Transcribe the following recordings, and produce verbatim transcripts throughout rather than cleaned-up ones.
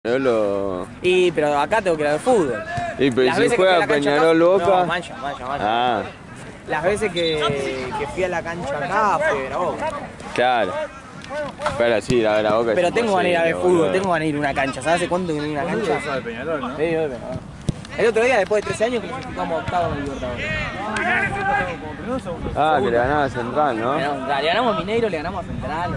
Lo... Y, pero acá tengo que ir al fútbol. Y pero Las si veces que juega fui a la cancha Peñarol acá- Boca. No, mancha, mancha, mancha. Ah, Las veces que, que fui a la cancha acá fui a ver a Boca. claro. Pero sí, la ver a Boca. Pero es tengo ganas de ir a ver imposible, fútbol, boludo. tengo ganas de ir a una cancha. ¿Sabes hace cuánto que no ir a una cancha? Eso de Peñarol, ¿no? Sí, obvio. El otro día, después de trece años, clasificamos a octavo en el Libertadores. Como primero o segundo. Ah, que le ganaba a Central, ¿no? Le ganamos, le ganamos a Mineiro, le ganamos a Central.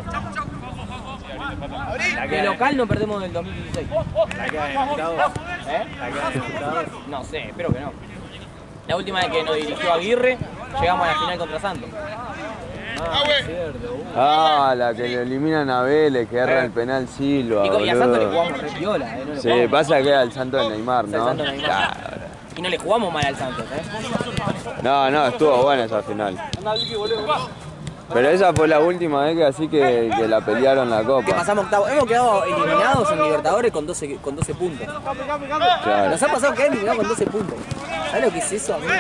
De local no perdemos del dos mil dieciséis. La quedan en octavos. ¿Eh? La quedan en octavos. No sé, espero que no. La última vez que nos dirigió Aguirre, llegamos a la final contra Santos. Ah, cierto. Uh. Ah, la que le eliminan a Vélez, que erra el penal Silva, Y, y a Santos le boludo. jugamos re piola, ¿eh? No le Sí, jugamos pasa que era el santo de Neymar, mal. ¿no? El Santos Neymar. Claro. Y no le jugamos mal al Santos, ¿eh? No, no, estuvo buena esa final. Pero esa fue la última vez que así que, que la pelearon la Que copa. pasamos octavo. Hemos quedado eliminados en Libertadores con doce, con doce puntos. Claro. Nos ha pasado quedar eliminados con doce puntos. ¿Sabes lo que es eso, amigo?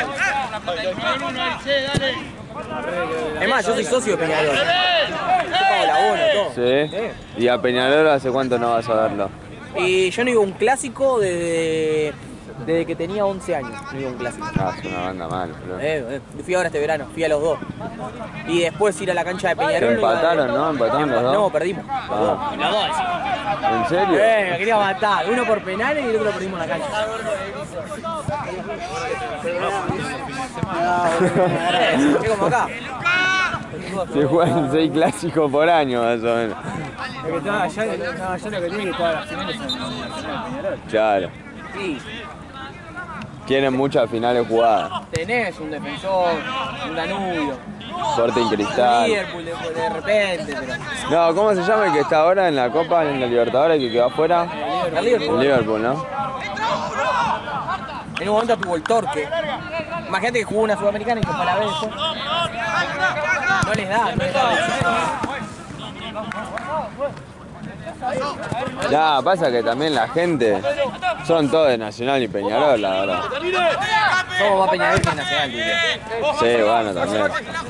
Es más, yo soy socio de Peñarol. Yo pago la bono, todo. ¿Sí? ¿Y a Peñarol hace cuánto no vas a verlo? Y yo no iba a un clásico desde, desde que tenía once años. No iba a un clásico. Ah, es una banda mal, boludo. Eh, eh. Fui ahora este verano, fui a los dos. Y después ir a la cancha de Peñarol. Que empataron, ¿no? ¿Empataron los dos? No, perdimos. Los dos. Ah. Los dos, sí. ¿En serio? Eh, me quería matar. Uno por penales y el otro lo perdimos en la cancha. Es como acá. Se juegan seis clásicos por año, más o menos. Es que estaba allá, estaba allá lo que tiene que todas las finales en Peñarol. Claro. Sí, Tienen muchas finales jugadas. tenés un defensor, un Danubio, Sporting un Cristal. Liverpool de, de repente, pero. No, ¿cómo se llama el que está ahora en la Copa, en la Libertadores, que quedó afuera? El Liverpool. Liverpool, ¿no? En un momento tuvo el Torque. Imagínate que jugó una sudamericana y que fue a la vez. ¿eh? No les da, no les da. Ya, pasa que también la gente son todos de Nacional y Peñarol, la verdad. Somos más Peñarol que Nacional, diría. Sí, bueno, también.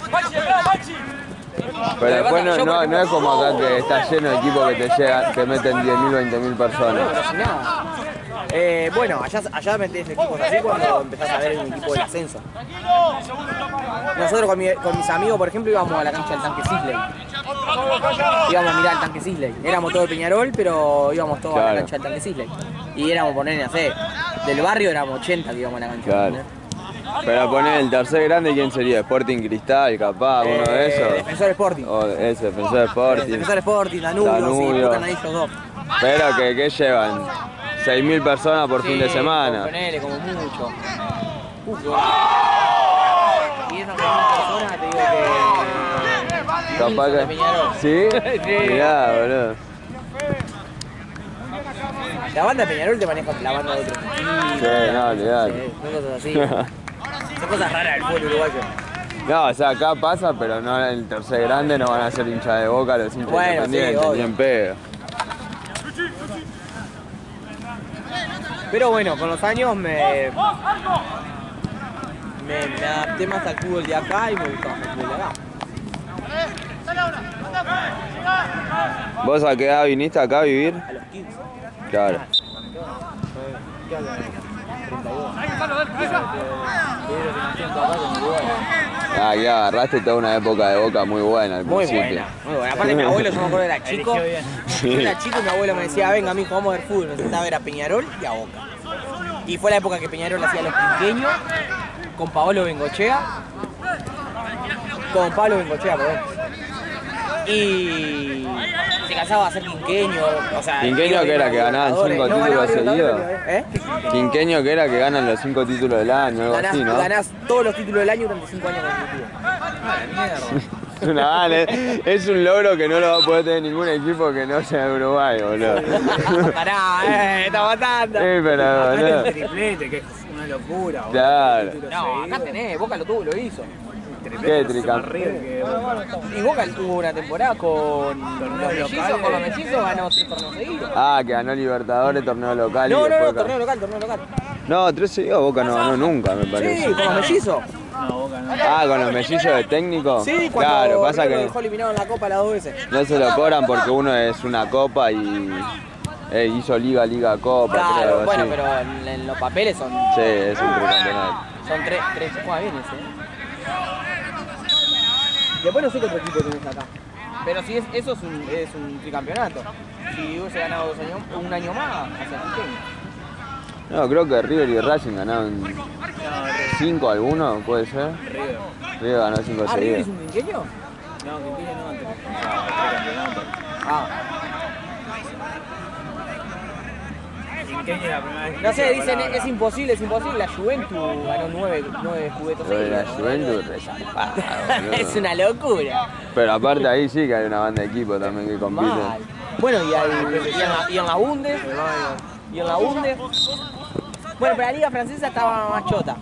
Pero después no, no, no es como acá que está lleno de equipos que te llegan, que meten diez mil, veinte mil personas. Pero sin nada. Eh, bueno, allá, allá metés equipos así cuando empezás a ver un equipo del ascenso. Nosotros con, mi- con mis amigos, por ejemplo, íbamos a la cancha del Tanque Sisley. Íbamos a mirar el Tanque Sisley. Éramos todos de Peñarol, pero íbamos todos a Claro. la cancha del Tanque Sisley. Y éramos poner, no sé, del barrio éramos ochenta que íbamos a la cancha. Claro. ¿entendés? Pero poner el tercer grande, ¿quién sería? Sporting Cristal, capaz, uno de Eh, esos. Defensor Sporting. O ese, Defensor Sporting. Defensor Sporting, Danubio, Danubio. sí, tocan ahí ellos dos. Pero que, que llevan seis mil personas por fin de Sí, semana. Ponele, como mucho. Uh, y esas seis mil personas te digo que. Capaz mil son de que... Peñarol. ¿Sí? Sí. Mirá, boludo. La banda de Peñarol te maneja la banda de otro equipo. Sí, no, olvidate. Sí, son cosas así. Son cosas raras del fútbol uruguayo. No, o sea, acá pasa, pero no en el tercer grande no van a ser hinchas de Boca los hinchas Bueno, sí, independientes, obvio. ni en pedo. Pero bueno, con los años me. Me, me adapté más al fútbol de acá y me gusta más el fútbol de acá. ¿Vos a qué edad viniste acá a vivir? A los quince. Claro. Ah, que agarraste toda una época de Boca muy buena al Muy principio. buena, muy buena. Aparte mi abuelo, yo me acuerdo era chico. Eligió bien. Yo era chico y mi abuelo me decía, venga mijo, vamos a ver fútbol. Me sentaba a ver a Peñarol y a Boca. Y fue la época que Peñarol hacía los quinqueños con Paolo Bengochea. Con Pablo Bengochea, perdón. Y se cansaba de hacer quinqueño, o sea... ¿Quinqueño que era? ¿Que ganaban cinco No, títulos ganaban seguidos? ¿Eh? Quinqueño que era que ganan los cinco títulos del año, algo Ganás, así, ¿no? ganás todos los títulos del año durante cinco años consecutivos. Es una gana, es, es un logro que no lo va a poder tener ningún equipo que no sea de Uruguay, boludo. Pará, eh, está matando. Sí, pero Acá boludo. el triplete, que es una locura. boludo. Claro. Títulos No, acá seguidos. tenés, Boca lo tuvo, lo hizo. Triplete ¿Qué no se tricam- más arriba que- Y Boca tuvo una temporada con los Torneos mellizos, locales. con los mellizos ganó tres torneos seguidos. Ah, que ganó Libertadores, torneo local No, y no, no, después... torneo local, torneo local. No, tres seguidos Boca no ganó nunca, me parece. Sí, con los mellizos. No, Boca no. Ah, con los mellizos de técnico. Sí, cuando Claro, pasa River lo que dejó eliminado en la Copa las dos veces. no se lo cobran porque uno es una copa y, Eh, hizo Liga, Liga, Copa, Claro, creo, bueno, así. pero en, en los papeles son, Sí, es un tricampeonato. son tres, tres, juega bien ese. ¿eh? Después no sé qué otro equipo tenés acá. Pero si es, eso es un, es un tricampeonato. Si hubiese ganado dos años, un año más, hacia Argentina. No, creo que River y Racing ganaron cinco alguno, puede ser. River. River ganó cinco ¿Ah, River es seguidos. un quinqueño? No, Quinqueño no, antes. O sea, tricampeonato. Ah. Quinqueño es la primera vez que No sé, escucho dicen la es palabra. imposible, es imposible. La Juventus ganó nueve, nueve juguetos Lo de la seguidos. Juventus, resarpada, boludo. Es una locura. Pero aparte ahí sí que hay una banda de equipo también que compite. Mal. Bueno, y, al, y, en la, y en la Bundes. Y en la Bundes. Bueno, pero la liga francesa estaba más chota.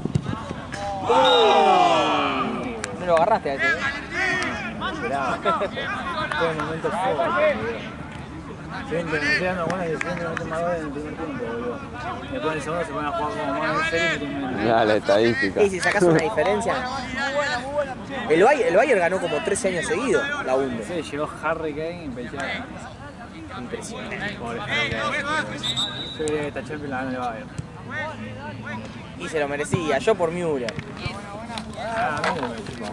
No lo agarraste a ese, ¿eh? Esperaba. Fue el momento fuerte. Siempre me estoy dando buenas decisiones de meter más goles en el primer tiempo, boludo. Después en el segundo se van a jugar como más en serio y meten menos. Mira la estadística. Y si sacas una diferencia. El Bayern, el Bayern ganó como trece años seguidos la Bundes. Sí, llegó Harry Kane y Bechara. Impresionante. Pobre Harry Kane. Yo quería que esta Champions la gane el Bayern. Y se lo merecía, yo por Müller. Ah, a mí no me chupa,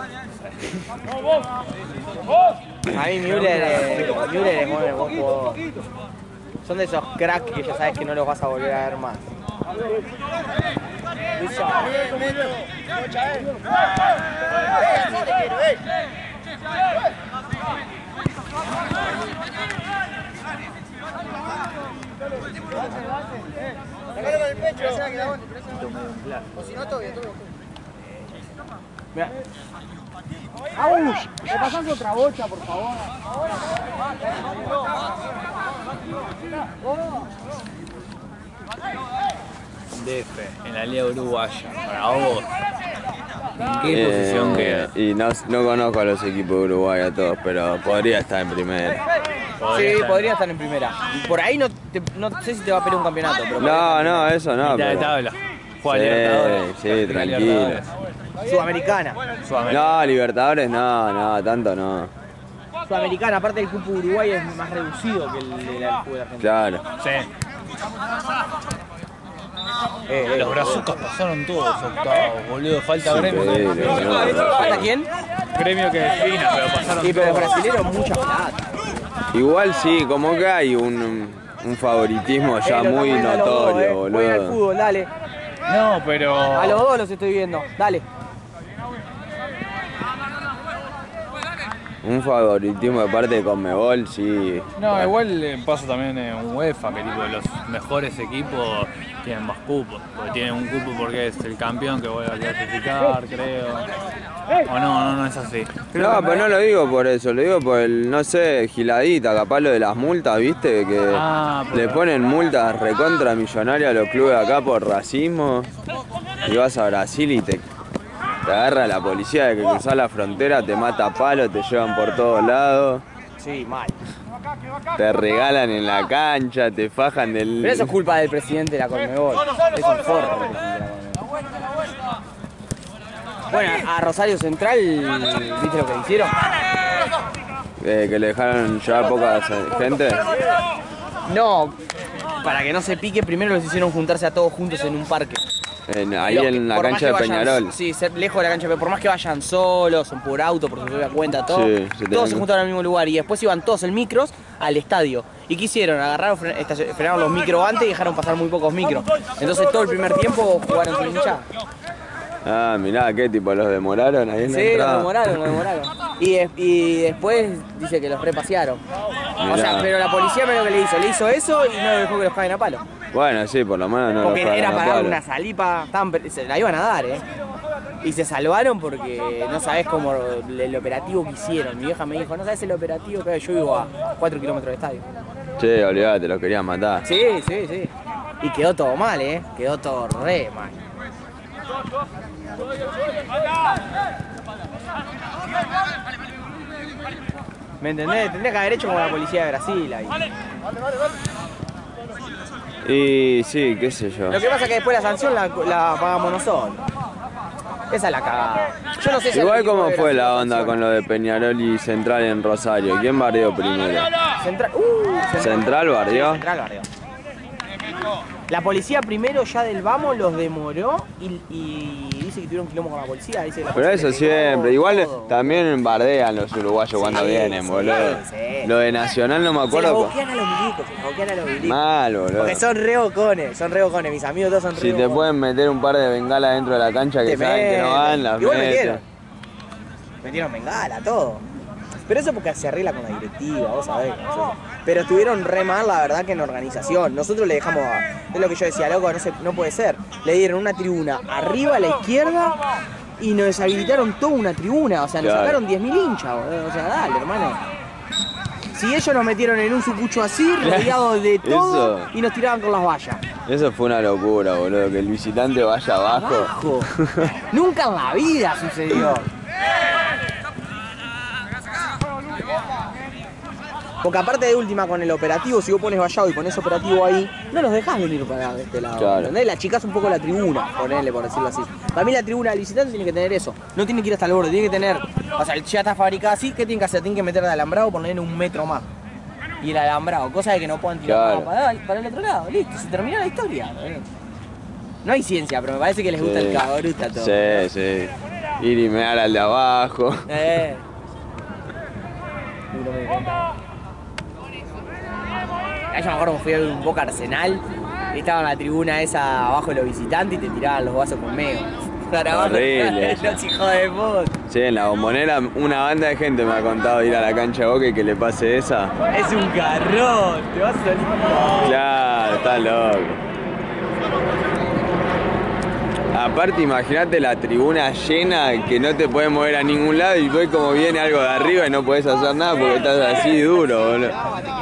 A mí Müller, eh, Müller es buen, buen jugador. Son de esos cracks que ya sabes que no los vas a volver a ver más. Mirá. ¡Auch! ¿Me pasás otra bocha, por favor? D F, en la Liga Uruguaya, para vos. ¿En qué Eh, posición queda? Y no, no conozco a los equipos de Uruguay a todos, pero podría estar en primera. Sí, estar. podría estar en primera. Por ahí no, te- no sé si te va a pelear un campeonato, pero No, no, eso no. Mitad de Pero... tabla. Juega Sí, Libertadores. sí, Clasifica tranquilo. Libertadores. Sudamericana. Sudamericana. No, Libertadores no, no, tanto no. Sudamericana, aparte el cupo Uruguay es más reducido que el del fútbol argentino. Claro. Sí. Eh, eh. Los brazucas pasaron todos octavos, boludo. Falta gremio. Sí, no. ¿Falta quién? Gremio que defina, pero pasaron Sí, pero los todos. brasileños mucha plata. Igual sí, como que hay un, un favoritismo ya Eh, lo muy estamos viendo a los dos, notorio, eh. Jueguen al boludo. fútbol, dale. No, pero. A los dos los estoy viendo, dale. Un favoritismo de parte de Conmebol, sí. No, igual eh, pasa también en UEFA, que tipo los mejores equipos tienen más cupos. Porque tienen un cupo porque es el campeón que vuelve a clasificar, creo. O no, no, no es así. Creo No, que pero no lo digo por eso, lo digo por el, no sé, giladita, capaz lo de las multas, viste, que Ah, pero- le ponen multas recontra millonarias a los clubes acá por racismo. Y vas a Brasil y te, te agarra la policía de que cruzás la frontera, te mata a palo, te llevan por todos lados, Sí, mal. te regalan en la cancha, te fajan del... Pero eso es culpa del presidente de la Conmebol. Es un forro el presidente de la Conmebol. Bueno, a Rosario Central, ¿viste lo que le hicieron? eh, que le dejaron llevar poca gente. No, para que no se pique, primero los hicieron juntarse a todos juntos en un parque. En- ahí Los que- en la por más cancha que de vayan- Peñarol. Sí, ser lejos de la cancha, pero por más que vayan solos o por auto, por su propia cuenta, todo, Sí, se tenían todos se que- juntaron al mismo lugar y después iban todos en micros al estadio. ¿Y qué hicieron? Agarraron, fre- estacion- frenaron los micros antes y dejaron pasar muy pocos micros. Entonces todo el primer tiempo jugaron sin hinchada. Ah, mirá, ¿qué tipo? ¿Los demoraron ahí en la Sí, los entrada? demoraron, los demoraron. Y, de- y después dice que los repasearon. O sea, Mirá. pero la policía medio que le hizo, le hizo eso y no dejó que los caguen a palo. Bueno, sí, por lo menos no Porque los era cagan a para dar palo. una salipa, estaban pe- se la iban a dar, eh. Y se salvaron porque no sabés cómo el, el operativo que hicieron. Mi vieja me dijo, no sabes el operativo que yo vivo a cuatro kilómetros del estadio. Che, olvidate, los querían matar. Sí, sí, sí. Y quedó todo mal, eh. Quedó todo re mal. ¿Me entendés? Tendría que haber hecho como la policía de Brasil ahí. Y sí, qué sé yo. Lo que pasa es que después la sanción la, la pagamos nosotros. Esa es la cagada. Yo no sé si Igual cómo fue la onda con lo de Peñarol y Central en Rosario. ¿Quién bardeó primero? Central, uh, Central, ¿Central bardeó? Central bardeó. La policía primero ya del vamos los demoró y, y dice que tuvieron quilombo con la policía. Dice que la Pero policía eso siempre, igual todo. También bardean los uruguayos Sí, cuando vienen, sí, boludo. sí. Lo de Nacional no me Se acuerdo. los boquean a los milicos, se los boquean a los milicos. Mal, boludo. Porque son re bocones, son re bocones, mis amigos todos son re Si te bocones. pueden meter un par de bengalas dentro de la cancha que Te saben que no meten. van, las Igual meten. metieron. Metieron bengala, todo. Pero eso porque se arregla con la directiva, vos sabés. Nosotros. Pero estuvieron re mal, la verdad, que en organización. Nosotros le dejamos, a, es lo que yo decía, loco, no, se, no puede ser. Le dieron una tribuna arriba a la izquierda y nos deshabilitaron toda una tribuna. O sea, nos Claro. sacaron diez mil hinchas, boludo. O sea, dale, hermano. Si ellos nos metieron en un sucucho así, rodeado de todo, Eso. y nos tiraban con las vallas. Eso fue una locura, boludo, que el visitante vaya abajo. Abajo. Nunca en la vida sucedió. Porque aparte de última con el operativo, si vos pones vallado y pones operativo ahí, no los dejás venir para este lado. Claro. ¿Entendés? La achicás un poco la tribuna, ponele, por decirlo así. Para mí la tribuna del visitante tiene que tener eso. No tiene que ir hasta el borde, tiene que tener. O sea, ya está fabricada así, ¿qué tiene que hacer? Tiene que meter de alambrado, ponerle un metro más. Y el alambrado, cosa de que no puedan tirar Claro. para, para el otro lado. Listo, se terminó la historia. ¿Verdad? No hay ciencia, pero me parece que les gusta Sí. el cabrota todo. Sí, sí. Ir y mear al de abajo. Eh. Uy, no me di cuenta. Ahí yo me acuerdo que fui a ver un Boca Arsenal y estaba en la tribuna esa abajo de los visitantes y te tiraban los vasos con meo. Horrible. Los hijos de puta. Sí, en la bombonera una banda de gente me ha contado ir a la cancha de Boca y que le pase esa. Es un garrón, te vas solito. Claro, está loco. Aparte, imagínate la tribuna llena que no te puedes mover a ningún lado y ves como viene algo de arriba y no puedes hacer nada porque estás así duro, boludo.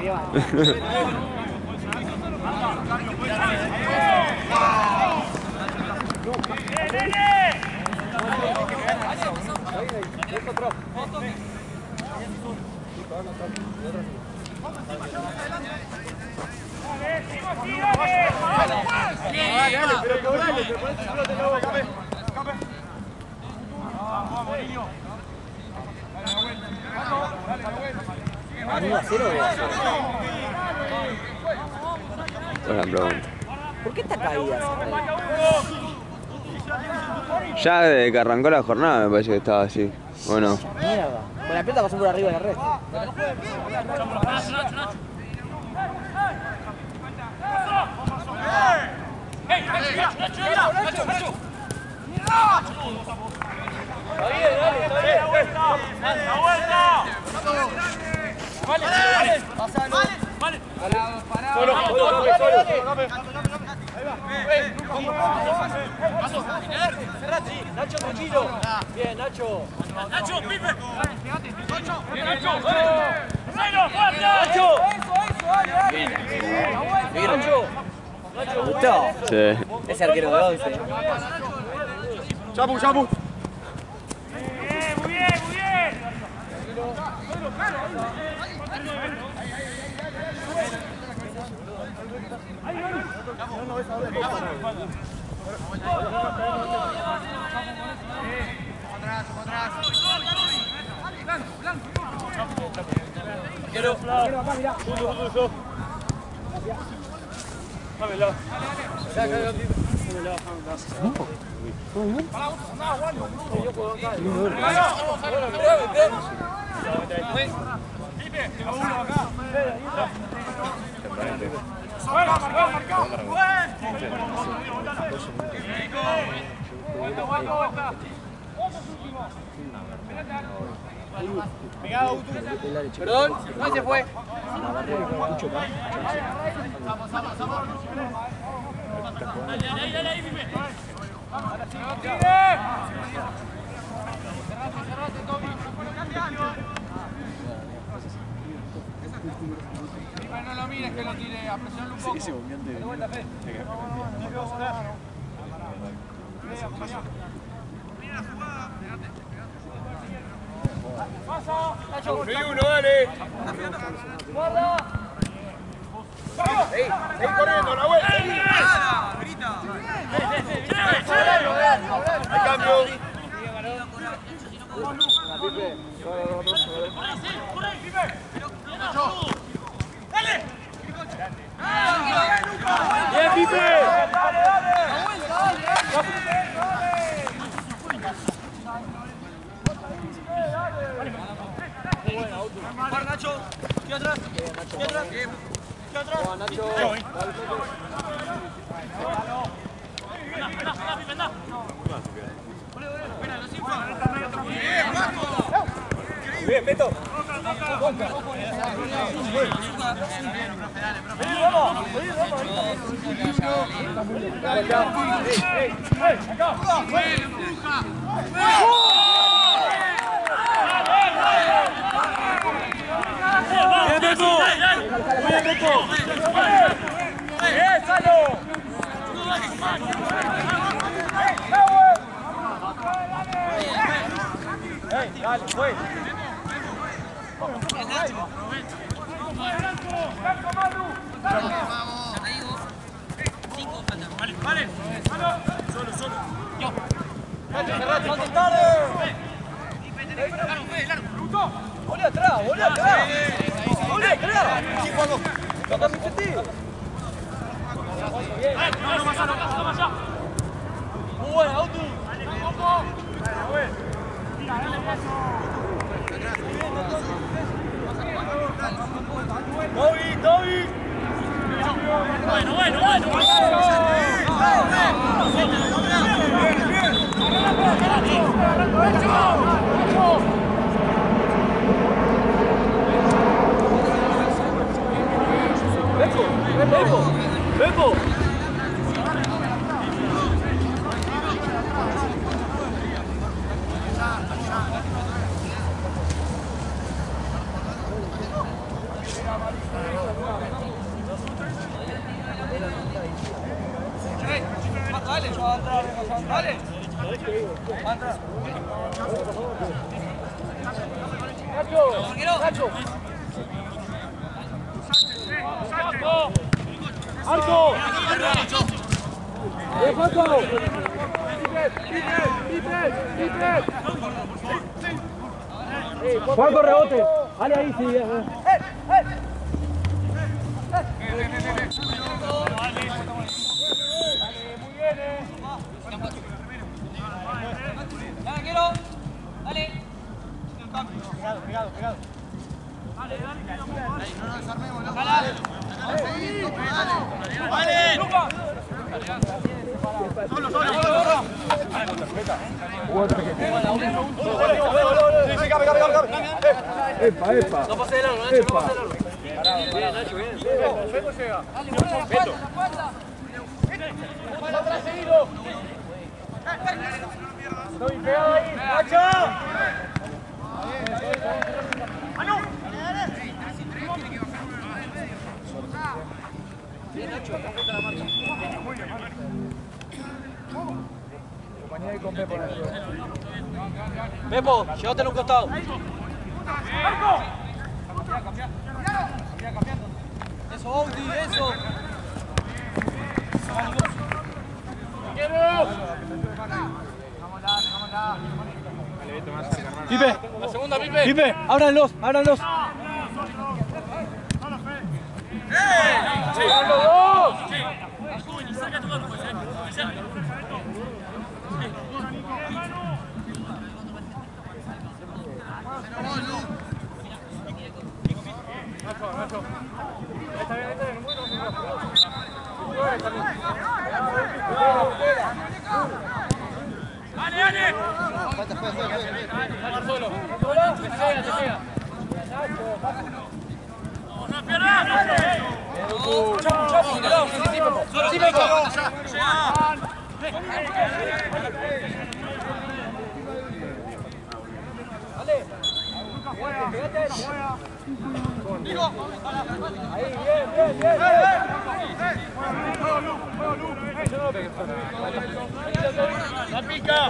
¿uno a cero o dos a cero? Buena pregunta. ¿Por qué está caída esa red? Ya desde que arrancó la jornada me parece que estaba así. Bueno, Mierda. Con la pelota pasó por arriba de la red. Nacho, tranquilo. Bien, Nacho. Nacho, pipe. Nacho. Bien, Nacho. Nacho. Bien, Nacho. ¿te gustó? sí. Ese arquero de once. Chapu, chapu. Perdón, ¿dónde se fue? No lo mires, que lo tire, a presionarlo un poco. De vuelta, Fe. Sí, uno, dale. Guarda. Seguí, seguí corriendo, la vuelta. Grita. El cambio. ¡Bien, Pipe! ¡Para, Nacho! ¿Qué atrás? ¿Qué atrás? ¿Qué atrás? Nacho! Bien, Beto. Bien, Beto. Bien, Beto. Bien, Salo. Hey, dale, güey. Vale, vale. Solo, solo. Yo. ¡Salte tarde! ¡Volé atrás! ¡Volé atrás! ¡Volé atrás! ¡Toca mi sentido! No, no, más allá, no, más allá. Muy buena, Autu. Toby, Toby. Bueno, bueno, bueno. Beppo, Beppo, Beppo. Dale, dale. Nacho, Nacho. Arco. Juanco, rebote. Dale ahí, sí. Dale, quiero. Dale. Pegado, pegado, pegado. Dale, dale. No nos desarmemos, loco. Dale. Dale. Luca. Solo, solo, solo. Sí, cabe, cabe, cabe. Epa, epa. No pase de largo, Nacho, no pase de largo. Bien, Nacho, bien. Beto llega. Dale, buena, Beto. Pasa atrás seguido. Estoy pegado ahí, Nacho. ¡Manu! Bien, Nacho, completa la marcha. Compañía y con Pepo. Pepo, llévatelo a un costado. ¡Marco! Eso, Audi, eso. Pipe, la segunda, Pipe. Pipe, ábranlos, ábranlos. ¡Eh! ¡Los dos! Nacho, Nacho. Está bien, está bien. ¡Dale, dale! ¡Dale solo! ¡Te pega, te pega! ¡No pierdas! ¡Chapu, chapu! ¡Cuidado! ¡Sí, me cago! ¡Dale! ¡Pégate! ¡Digo! ¡Ahí, bien, bien, bien! ¡La pica!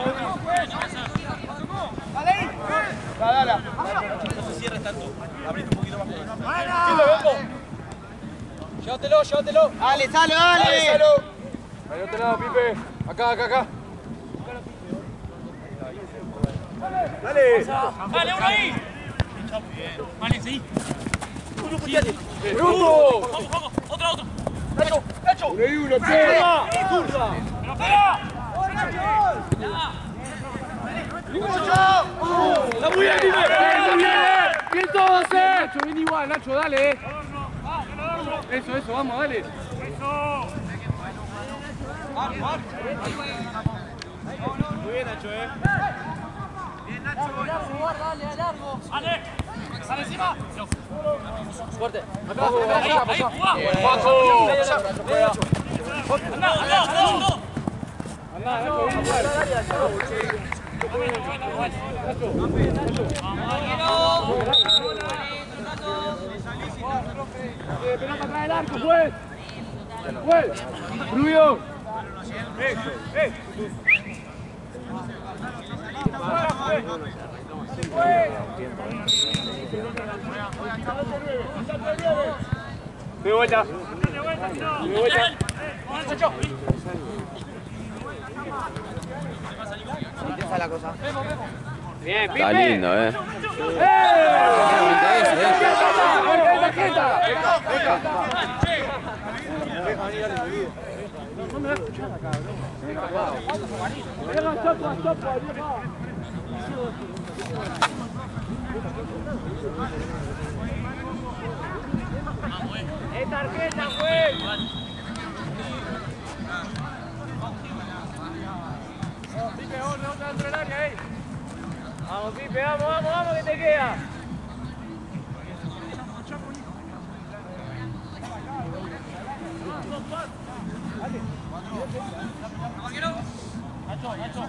¡Dale ahí! ¡Dale, dale! No se cierres tanto. Abrite un poquito más. ¡Qué lo vengo! ¡Llévatelo, llévatelo! ¡Dale, Salo, dale! ¡Dale, Salo! Ahí otro lado, Pipe. Acá, acá, acá. Dale. Dale, uno ahí. Vale, seguí. Bruto. Vamos, vamos. Otra, otra. Nacho, Nacho. Uno y uno, pega. Zurda. Pero pega. ¡Está muy bien, Dime! ¡Bien, bien! ¡Bien todos, eh! Nacho, ven igual, Nacho, dale, eh. Eso, eso, vamos, dale. Eso. Muy bien, Nacho, eh. Bien, Nacho. Dale, dale, largo. Dale. Dale encima. Fuerte. Acá, ahí, ahí, jugá. Paco. Andá, andá, andá. Andá, Nacho. Pelota atrás del arco, pues. Pues. Rubio. Eso, eh. De vuelta. De vuelta. Esa es la cosa. Bien, Está lindo, eh. No me va a escuchar acá, bro. ¡Es tarjeta, güey! Pipe, vamos, vamos a entrar al área ahí. Vamos, Pipe, vamos, vamos, vamos, que te queda. Nacho, Nacho.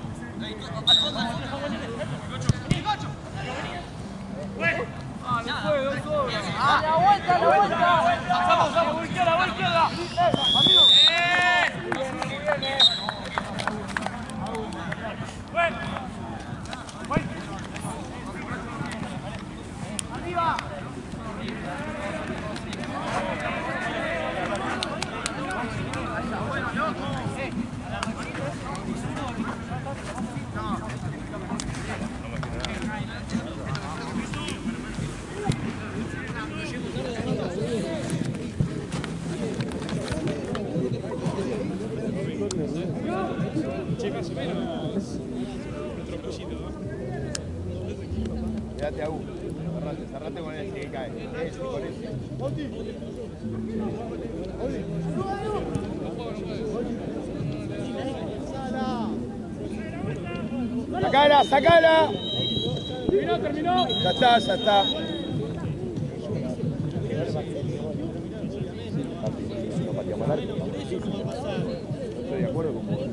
Ah, no puede, dos sobras. La vuelta, la vuelta. Vamos, vamos, voy izquierda, voy izquierda. Amigo. Muy bien, eh. Bueno. Voy. Arriba. Quédate a uno. Cerrate, cerrate con ese que cae. Ese, con ese. ¡Sacala, sacala! Terminó, terminó. Ya está, ya está. No pateamos al arco. Estoy de acuerdo con vos.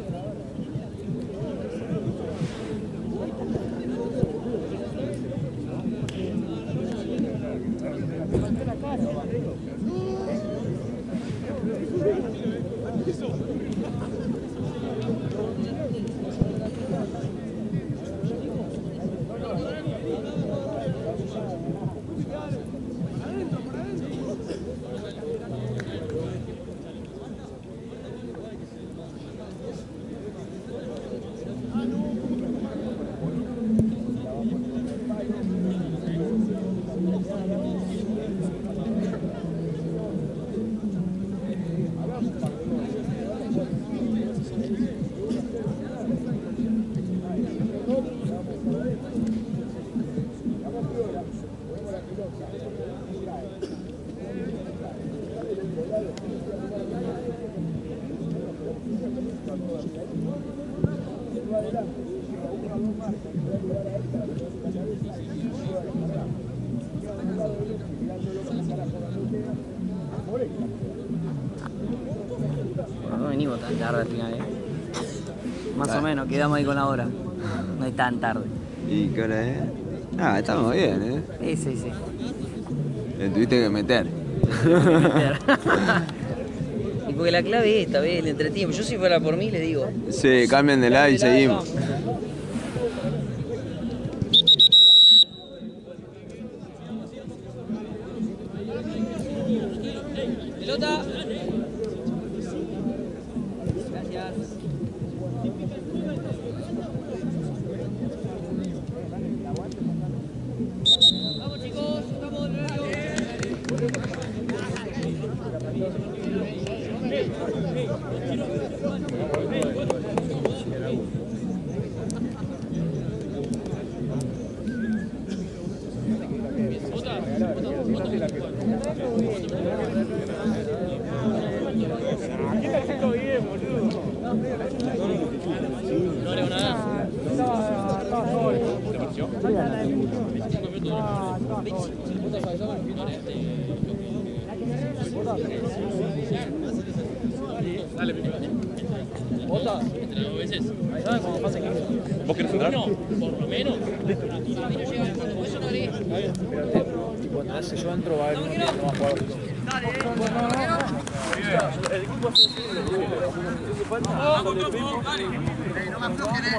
No venimos tan tarde al final, ¿eh? Más o menos, quedamos ahí con la hora. No es tan tarde. ¿Y qué hora es? Ah, estamos bien, ¿eh? Sí, sí, sí. Le tuviste que meter. Y porque la clave es esta, ¿ves? El entretiempo. Yo si fuera por mí, le digo. Sí, cambian de lado y seguimos. Pelota. Gracias. Dale, Pipe. ¿Vota? Entre dos veces. Ahí va, cuando pase quince. ¿Vos querés entrar? No, por lo menos. Listo. Pero tipo, si yo entro va a haber uno que no va a jugar. El equipo hace así. No me aflojen, eh.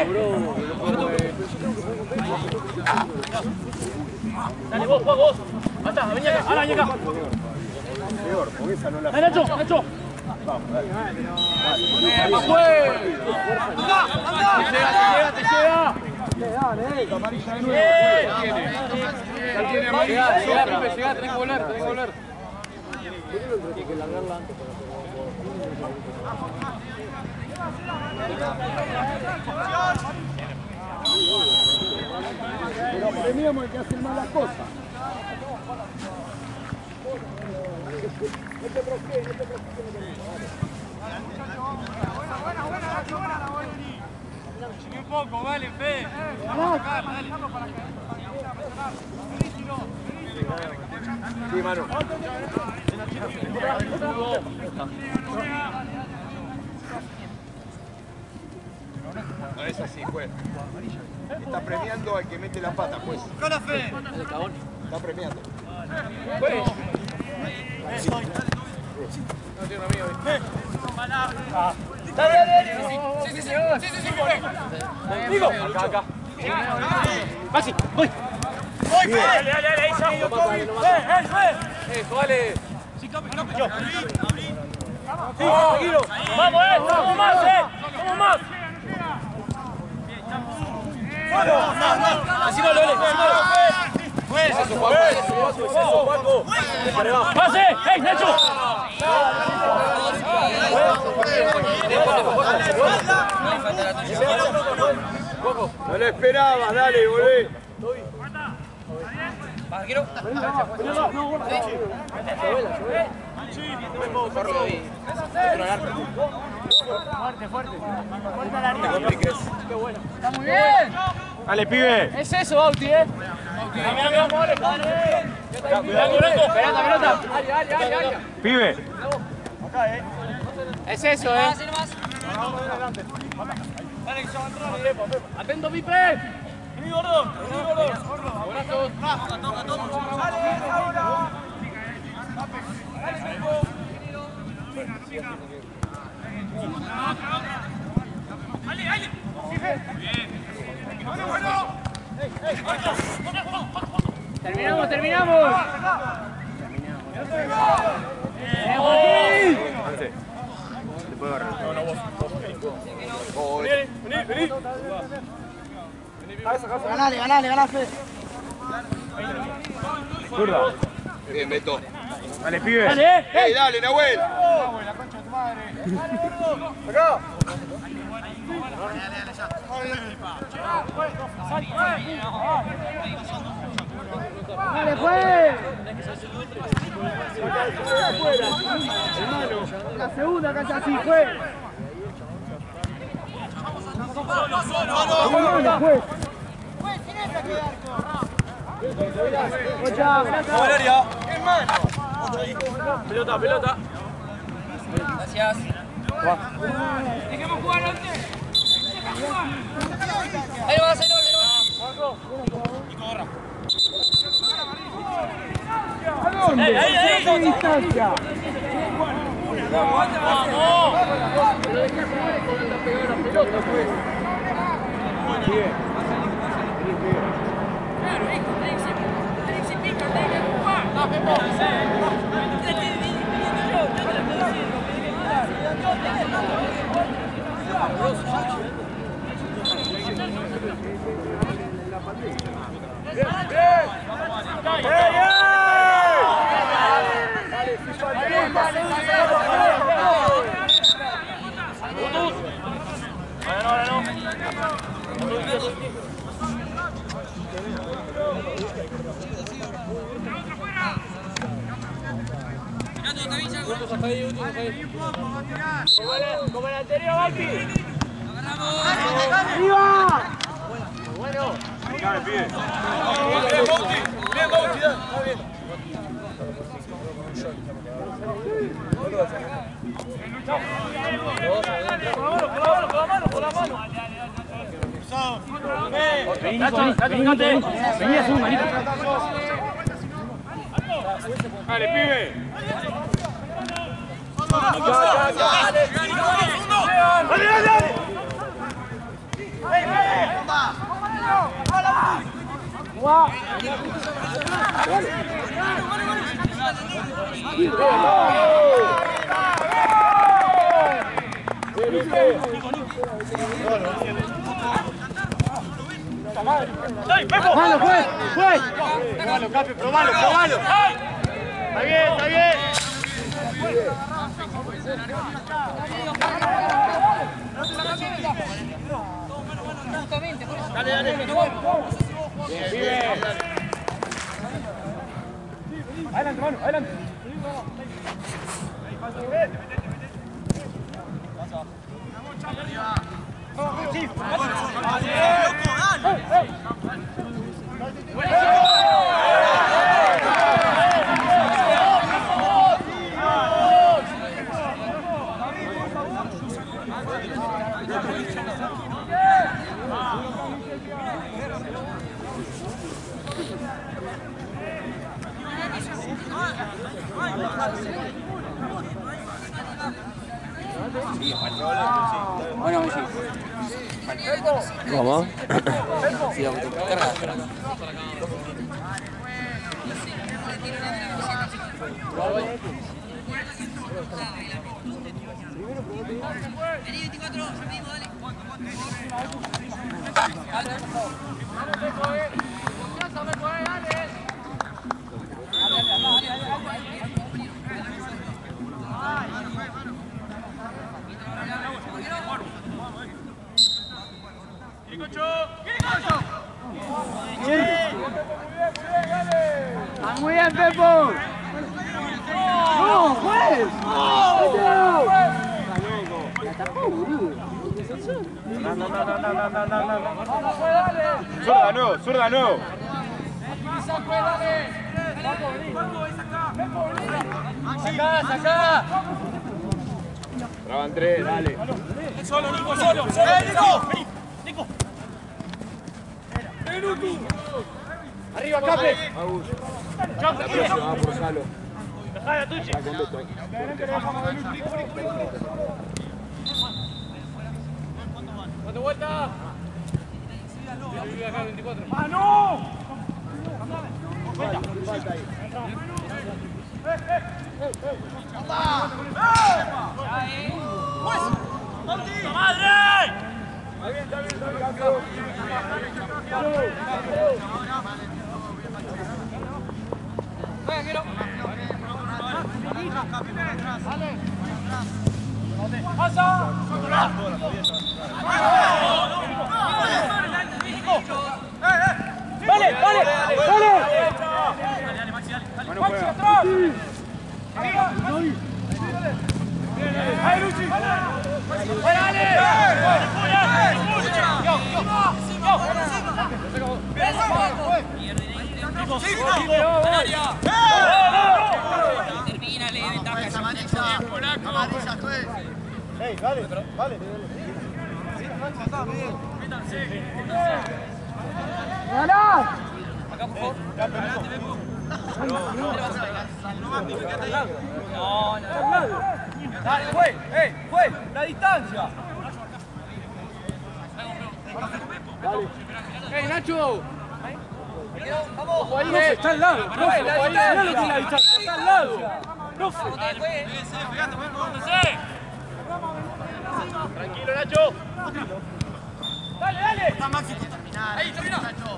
Dale, vos, vos, vos. Ahí está, vení acá, ahora vení acá. Peor, porque esa no la... ¡Dale, Nacho, Nacho! Vamos, dale. ¡Más fuerte! ¡Anda, anda! ¡Te llega, te llega, te llega! Amarilla de nuevo. Ya tiene amarilla. Llegá, llegá, Pipe, llegá, tenés que volver, tenés que volver. Tiene que largarla antes para Pero premiamos el que hace malas cosas. No te bloquees, no te bloquees. Buena, buena, Nacho, buena la buena. Sigue un poco, vale, Fe. Vamos a sacarla, dale. Sí, mano. No es así, juez. Está premiando al que mete la pata, juez. ¡Con la Fe! Está premiando. Juez. No tiene amigo. Dale, dale, dale. Sí, sí, sí. Sí, sí, sí, Digo. Acá, acá. Maxi, voy. ¡Voy, Fe! Dale, dale, dale, ahí ya. ¡Eh, eh, Fe! Eso, dale. Sí, capi, capi, yo. Sí, tranquilo. Vamos, eh. Somos más, eh. Somos más. Encima lo encima lo Eso, Juanco, eso, eso, Juanco. ¡Pase! ¡Ey, Nacho! No lo esperaba, dale, volvé. Barquero. Fuerte, fuerte. Fuerte al área. Está muy bien. Dale, pibe. Es eso, Bauti, eh. Cuidado, pelota, pelota. Área, área, área, área. Pibe. Es eso, eh. Atento, Pipe. Vení, gordo. Vení, gordo. Abrazos. ¡Ale, ale! Bien. Terminamos, terminamos. Vení, vení, vení. Ganale, ganale, ganale. Zurda. Bien, Beto. Dale, pibe. Dale, eh. ¡Ey, dale, Nahuel! La concha de tu madre. ¡Acá! Dale, pues. La segunda casi así, pues. Solo, solo, Solo, pues. Pelota, pelota. Gracias. Dejemos jugar antes. Ahí va, ahí va, ahí va. ¡Ey, ey, ey! ¡Distancia! ¡Vamos! Pero dejá jugar con la pegada de la pelota, pues. Bien. Claro, hijo, tenés que ser pica, tenés que jugar. No, Pepo. Te estoy pidiendo yo, yo te lo estoy diciendo. Juntos hasta ahí, últimos ahí. Como el anterior, Valky. ¡Arriba! Bueno. Dale, pibe. Bien, Bauti. Bien, Bauti. Está bien. Con la mano, con la mano. Vení, vení, vení a su manito. Dale, pibe. ¡Dale, dale, dale! ¡Malo, juez! ¡Juez! Probalo, Capi, probalo, probalo. Está bien, está bien. Dale, dale. Bien, bien. Adelante, mano, adelante. Bueno, sí. ¿Cómo? Sí, vamos a cargar. Vení veinticuatro, ya mismo, dale. ¡Muy bien, Pepo! ¡No, juez! ¡No! La tapó, boludo. No, no, no, no, no, no, no, no. Zurda, no, zurda, no. ¡Sacá, sacá! Bravo, Andrés, dale. ¡Solo, Nico, solo! ¡Eh, Nico! ¡Nico! ¡Arriba, Cape! La próxima, vamos por Salo. ¡Dejala, Tucci! ¿Cuánto vuelta? ¡Ah, no! ¡Madre! Está bien, está bien, está bien. ¡Pasa! ¡Dale, dale! ¡Dale! ¡Maxi, atrás! ¡Ahí, Luchi! ¡Fuera, dale! Termina, le ventaja. Amarilla, juez. Ey, dale, dale. ¡Ganá! Acá, por favor. No, no. Dale, juez, eh, juez, la distancia. ¡Eh, Nacho! Vamos. No, está al lado. No, la distancia. No lo que la distancia, está al lado. No, Tranquilo, Nacho. dale, dale. Está Maxi por terminar. Ahí, termina.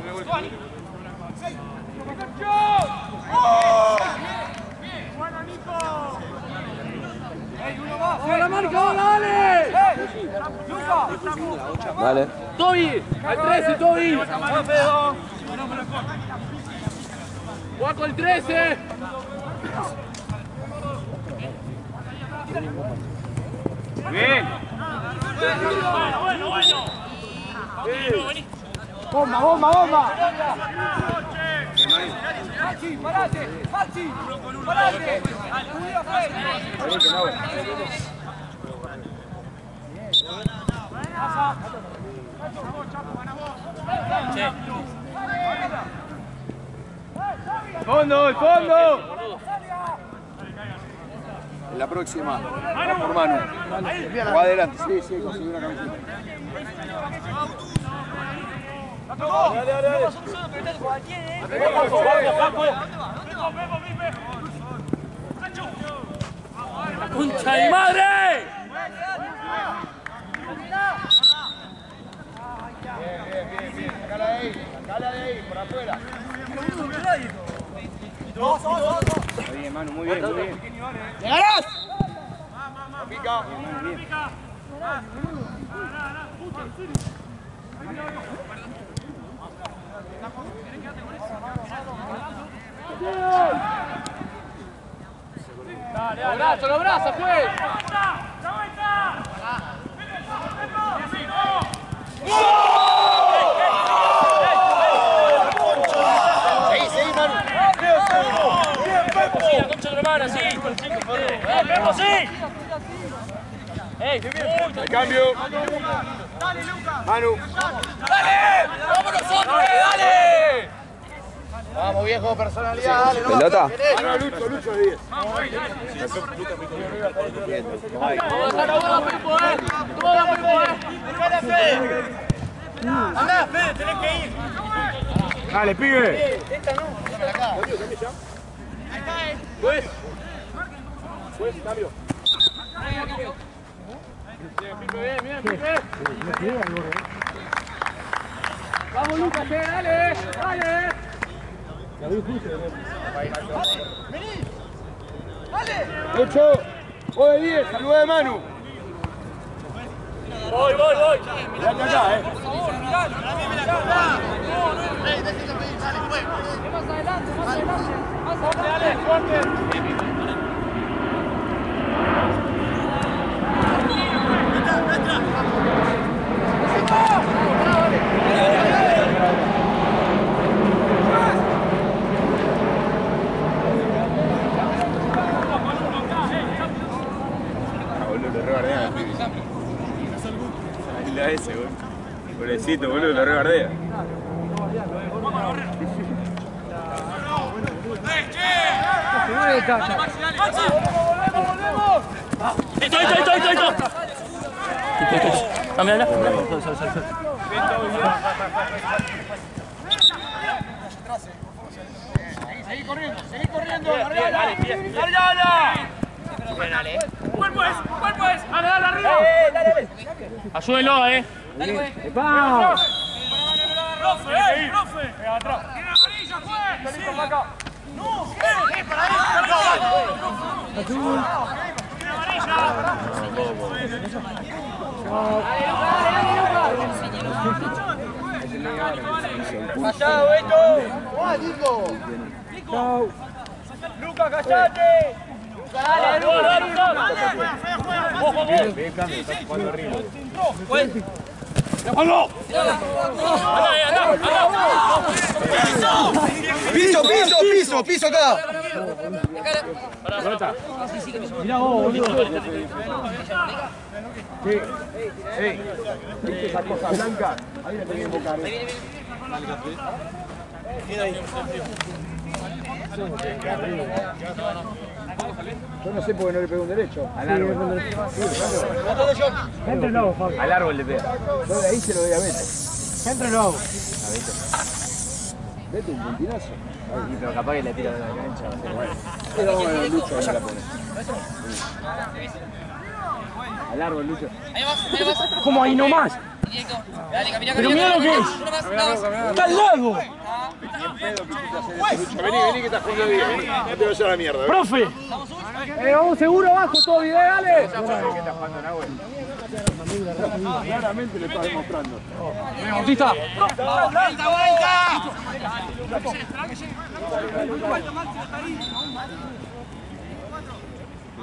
¡Bueno, Nico! ¡Ey, uno más! ¡Vamos la marca, vamos, dale! ¡Eh! ¡Luca! Dale. ¡Toby! ¡Al trece, Toby! ¡Vamos, Pedro! ¡Juega con el trece! Bien. Bueno, bueno, bueno. Bomba, bomba, bomba. Maxi, parate, Maxi, parate. Fondo, el fondo. En la próxima, va por mano. Va adelante, sí, sí, consiguió una camiseta. Dale, dale, dale. ¡La concha de madre! Bien, bien, bien, bien. Sacala de ahí, sacala de ahí, por afuera. Muy bien, Manu, muy bien, muy bien. ¡Llegarás! Pica. Dale, dale, brazo, los brazos, pues. Seguí, seguí, Manu. Sí, la concha de la hermana, sí. ¡Eh, Pepo, sí! ¡Ey! El cambio. Manu. ¡Dale! ¡Vamos nosotros, eh! ¡Dale! Vamos, viejo, personalidad. Dale, no. Pelota. Manu, Lucho, Lucho de diez. ¡Vamos a dejar a uno, Pepo, eh! ¡Todo, Pepo, eh! ¡Dejale a Fede! ¡Andá, Fede, tenés que ir! Dale, pibe. Esta no. Pues. Pues, cambio. Bien, bien, bien, bien. Vamos, Lucas, eh, dale, dale. Lucho. Vos de diez, saluda de Manu. Voy, voy, voy. Mirate acá, eh. Más adelante, más adelante. Más adelante, dale, fuerte. La S, boludo. Pobrecito, boludo, lo rebardea. ¡Listo, listo, listo, listo, listo! Dame, dame. Seguí corriendo, seguí corriendo. ¡Largala! ¡Cuerpo es! ¡Cuerpo es! ¡Dale, dale, arriba! Ayúdenlo, eh. ¡Vamos! ¡Profe, eh! ¡Profe! ¡Atrás! ¡Tiene amarilla, juez! ¡Sí! ¡No! ¡Eh! ¡Para ahí! ¡Tiene amarilla! ¡Callado, esto! ¡Ah, Nico! ¡Chau! ¡Luca, callate! ¡Luca, dale, Luca! ¡Dale, Luca! ¡Ojo, ojo! Bien, cambio, está jugando arriba. ¡Vamos! ¡Anda, anda! Piso, piso, piso, piso acá. Mirá vos, boludo. Sí. Ey, ¿viste esa cosa blanca? Ahí la tenés que invocar. Yo no sé por qué no le pego un derecho. Al árbol. Entre luego, Fabio. Al árbol le pega. Yo de ahí se lo doy a Beto. Entre luego. A Beto. Beto, un puntinazo. Y pero capaz que le tira de la cancha. Pero bueno, Lucho ahí la pone. Al árbol, Lucho. Ahí vas, ahí vas. ¿Cómo ahí nomás? Directo. Dale, camina, Pero camina. mirá lo que es. Uno más, uno más. ¡Está al lado! Lucho, vení, vení que estás jugando bien. Vení. No te vayas a la mierda. ¡Profe! Eh, vamos seguro abajo, todo bien, dale. Claramente le estás demostrando. Bautista. ¡Vuelta, vuelta!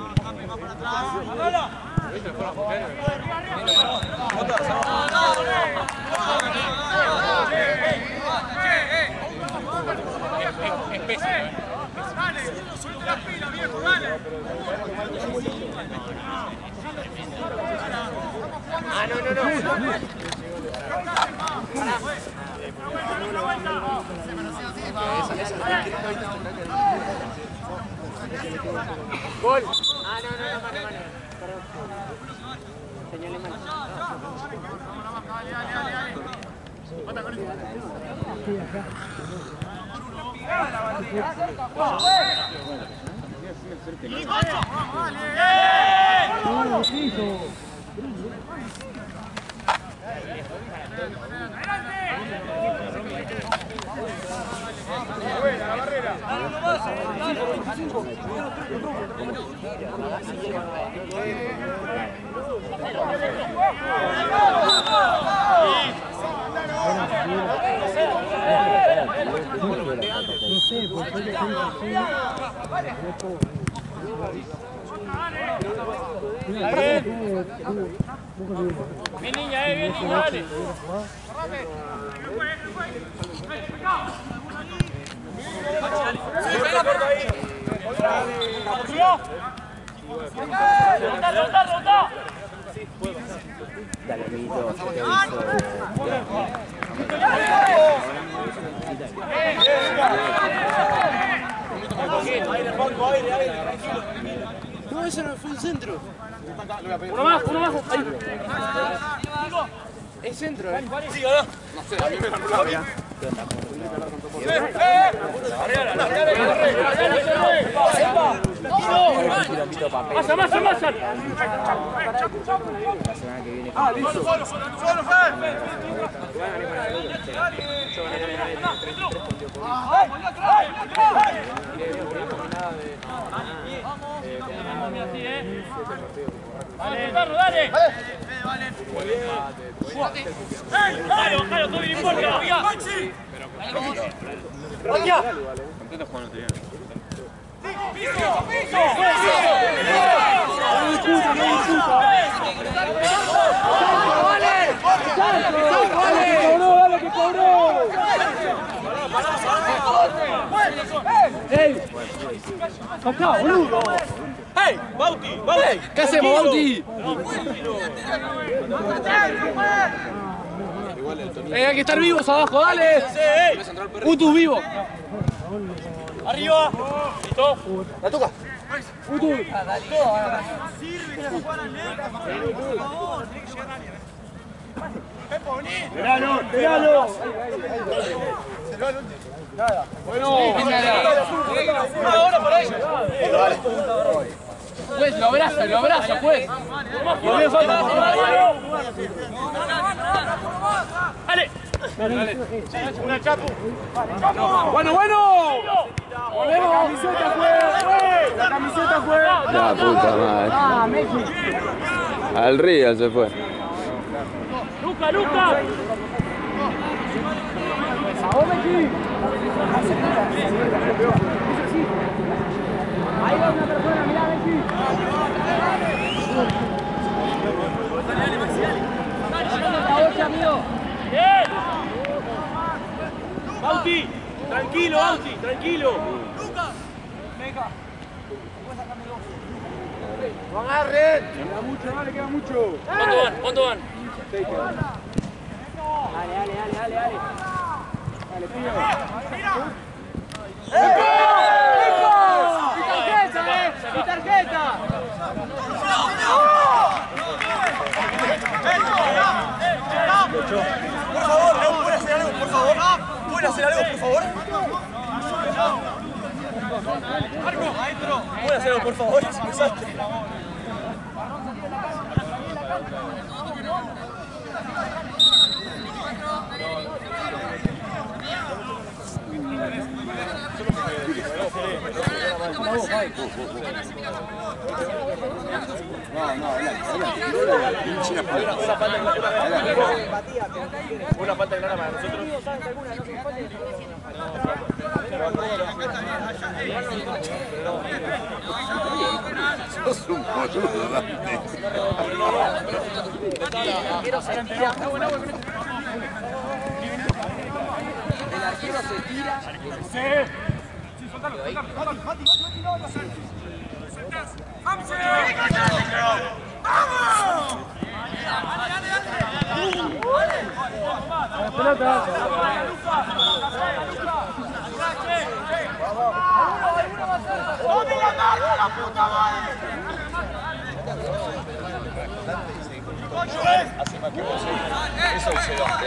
Ah, no, no, no. Gol. Ah, no, no, no, mano, mano. Perdón. Señale mano. Buena la barrera. Mi niña, eh, bien, niña, dale. Dale, amiguito. No, eso no fue un centro. Uno más, uno más. Ahí. Es centro, ¿eh? Sí, ¿o no? No sé, a mí me lo anulaba ya. Masa, masa, masa. La semana que viene. Ah, listo. Solo, solo, solo, Dale, Carlos, dale. ¡Ey, dale, bajalo, todo bien, importa! Contentos jugando bien. ¡Piso, piso! ¡Dale, que cobró! ¡Ey! ¡Acá, boludo! ¡Ey, Bauti! ¡Bauti! ¿Qué hacemos, Bauti? Eh, hay que estar vivos abajo, dale. Utu vivo. ¡Arriba! ¿Listo? La toca. Utu. ¡Verano, verano! Bueno, ¡Una hora por ahí! pues lo abraza, lo abraza, pues. ¡No me falta! ¡Dale! ¡Una chapu! Bueno, bueno. Volvemos. La camiseta fue. La camiseta fue. La puta madre. Ah, Messi. Al río se fue. ¡Luca, Luca! A vos, Messi. Ahí va una persona, mirá, Messi. La ocha, amigo. ¡Bien! ¡Bauti! ¡Tranquilo, Bauti! ¡Tranquilo! No agarren. Queda mucho, dale, queda mucho. ¿Cuánto van? ¿Cuánto van? Dale, dale, dale, dale, dale. Dale, pibe. ¡Mi tarjeta, eh! ¡Mi tarjeta! Por favor, León, ¿puede hacer algo, por favor? ¿Puede hacer algo, por favor? ¿Puede hacer algo, por favor? Es un desastre. Una falta clara para nosotros. Sos un boludo, Dante. arquero se tira. El arquero se tira. Sí. Sí, soltalo, soltalo. Mati, Mati, Mati, no, no sé. ¡Vamos! ¡Vamos! Pelota. ¡Tome la marca, la puta madre! Hace más que vos. Eso dice Dante.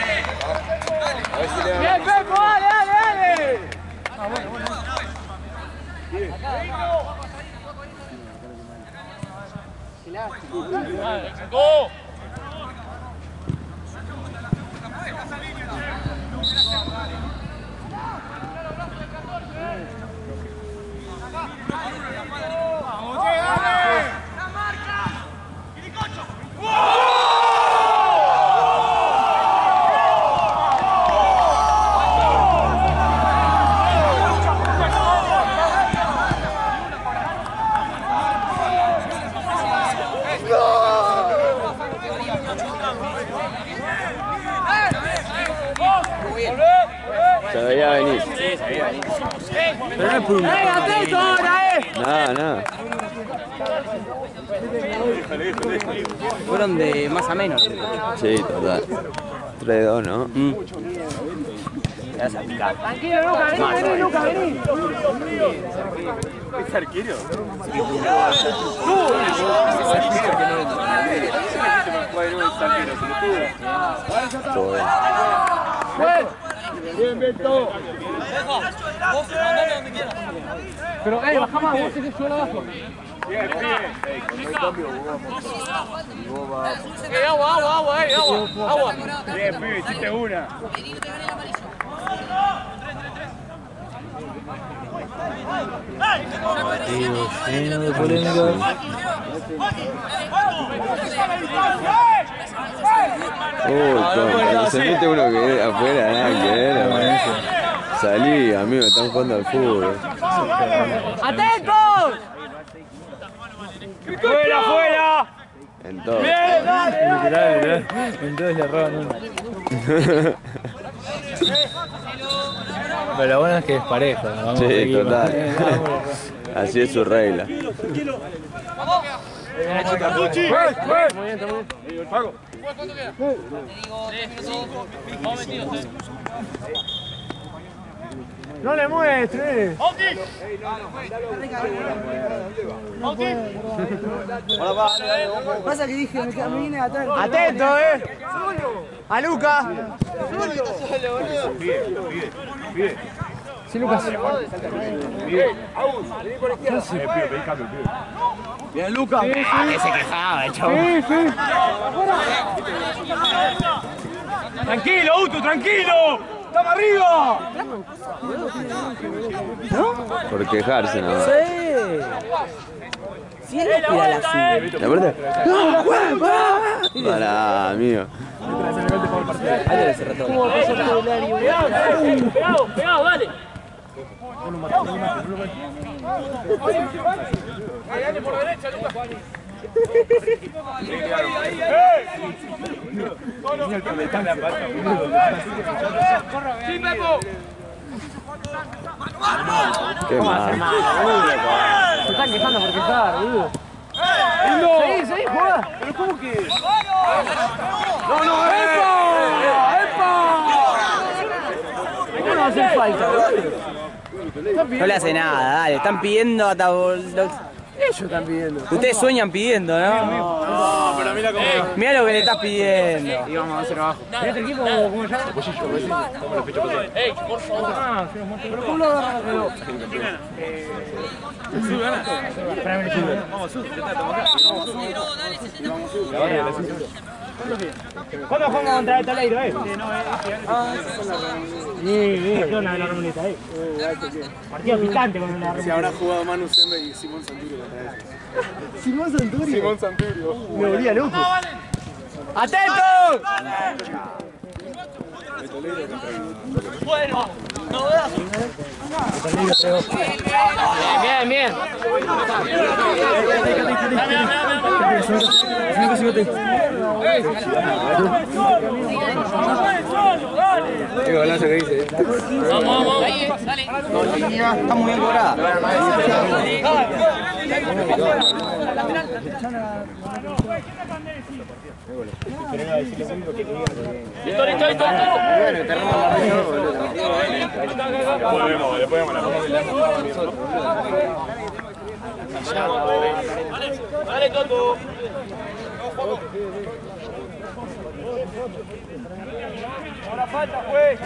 A ver si le Bien, Pepo, dale, dale, dale. Ah, bueno, bueno. ¡Go! ¡Vamos, dale! ¡La marca! ¡Quiricocho! Se veía venir. Pero no es por un... ¡Eh, atento ahora, eh! Nada, nada. Fueron de más a menos. Sí, total. tres dos, ¿no? Mm. Te vas a picar. Tranquilo, Luca, vení, vení, Luca, vení. ¿Es arquero? Todo bien. Bien, Beto. Vos mandame donde quieras. Pero, eh, baja más, vos tenés suelo abajo. Bien, bien. Cuando hay cambio, vos vas. Eh, agua, agua, agua, eh, agua, agua. Bien, pibe, hiciste una. Vení, no te gané el amarillo. Lleno de polémica. Uy, cuando se mete uno que afuera, nada que ver. Salí, amigo, están jugando al fútbol. ¡Atentos! ¡Fuera, fuera! En todo. ¡Bien, dale, dale! Entonces le roban uno. Pero lo bueno es que es pareja. Vamos a Sí, seguir. total. Así es su regla. ¡Fuera, fuera! Muy bien, muy bien. Pago. ¿Cuánto queda? Te digo tres minutos. Vamos metidos, eh. No le muestres. ¡Auti! ¡Auti! Pasa que dije, me, queda, me vine atrás. Atento, eh. A Luca. Bien, bien, bien. Sí, Lucas. Bien. Vení por izquierda. Eh, pibe, pedí cambio, pibe. Bien, Luca. Sí, sí. Que se quejaba, el chavo. Sí, sí. Tranquilo, Utu, tranquilo. ¡Estamos arriba! Por quejarse nada más. Sí. Sí, él tira la suya. ¿Y aparte? ¡No, huevo! Pará, amigo. Ahí debe ser ratón. Pegado, pegado, pegado, dale. Dale por derecha, Lucas. ¡Sí, Pepo! Qué mal. Se están quejando por quejar, boludo. Seguí, seguí, juega. Pero ¿cómo que? ¡No, no! ¡Epa! ¡Epa! ¿Cómo no va a hacer falta, boludo? No le hace nada, dale. Están pidiendo hasta... Ellos están pidiendo. Ustedes sueñan pidiendo, ¿no? No, pero mira cómo... Mira lo que le estás pidiendo. Y vamos a hacer abajo. Mirá este equipo, ¿cómo se llama? ¡Ey, por favor! Ah, pero ¿cómo lo agarran los dos? Vamos, Sus, ¿qué tal? ¿Cuándo jugamos contra el Toledo, eh? Sí, sí, zona de la Romunita, eh. Partido picante con la Romunita. Si habrá jugado Manu Sembe y Simón Santurio contra ellos. Simón Santurio. Simón Santurio. Me volvía loco. ¡Atentos! Bueno. Bien, bien. Qué golazo que dice. Vamos, vamos. Ahí, dale. Está muy bien cobrada. Listo, listo, listo. Volvemos, después vamos a la Dale, dale, Toto. Ahora falta, juez.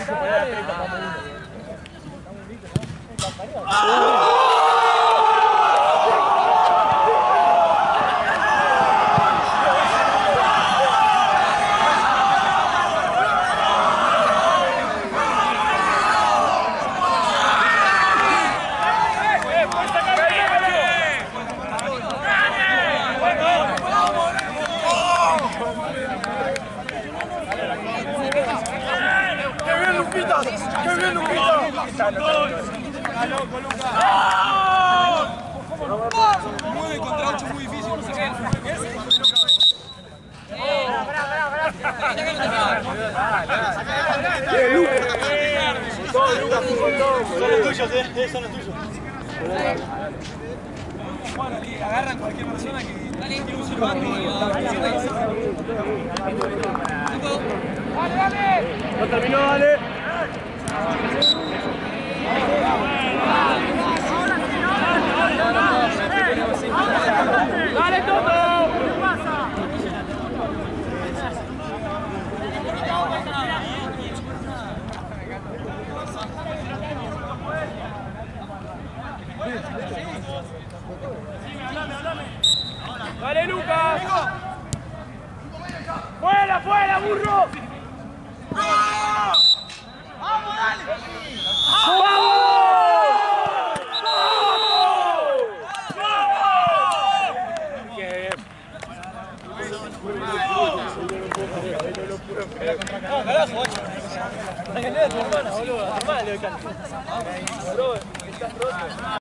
¡Qué bien, Luquita! ¡Loco, Lucas! nueve contra ocho muy difícil. Son los tuyos, eh, son los tuyos. Bueno, aquí agarran cualquier persona que tiene un silbato y... ¡Dale, dale! ¡No terminó, dale! ¡Dale, Toto! ¿Qué pasa? ¡Dale, Lucas! ¡Fuera, fuera, burro! ¡Vamos, dale! ¡Vamos! No, carajo, ocho. Sáquenle a tu hermana, boludo. Normal, le canto. Bro, estás roto.